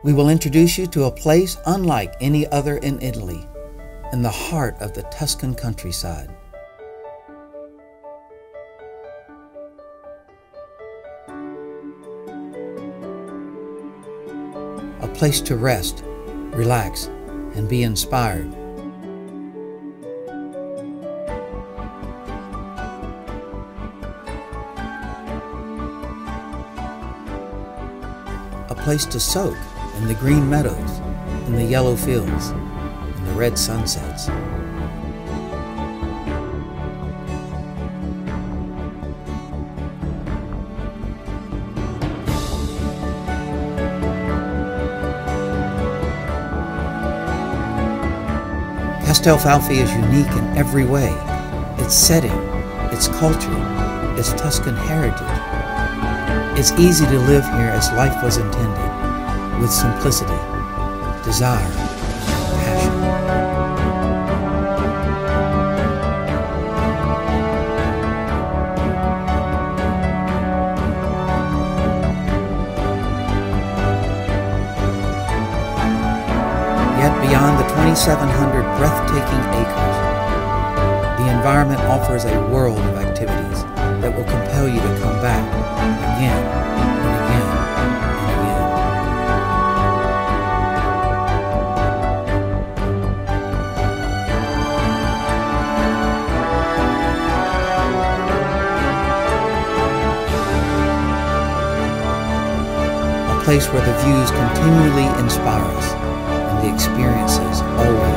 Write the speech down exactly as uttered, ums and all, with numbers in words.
We will introduce you to a place unlike any other in Italy, in the heart of the Tuscan countryside. A place to rest, relax, and be inspired. A place to soak in the green meadows, in the yellow fields, in the red sunsets. Castelfalfi is unique in every way. Its setting, its culture, its Tuscan heritage. It's easy to live here as life was intended, with simplicity, desire, and passion. Yet beyond the twenty-seven hundred breathtaking acres, the environment offers a world of activities that will compel you to come back again and again and again. A place where the views continually inspire us and the experiences always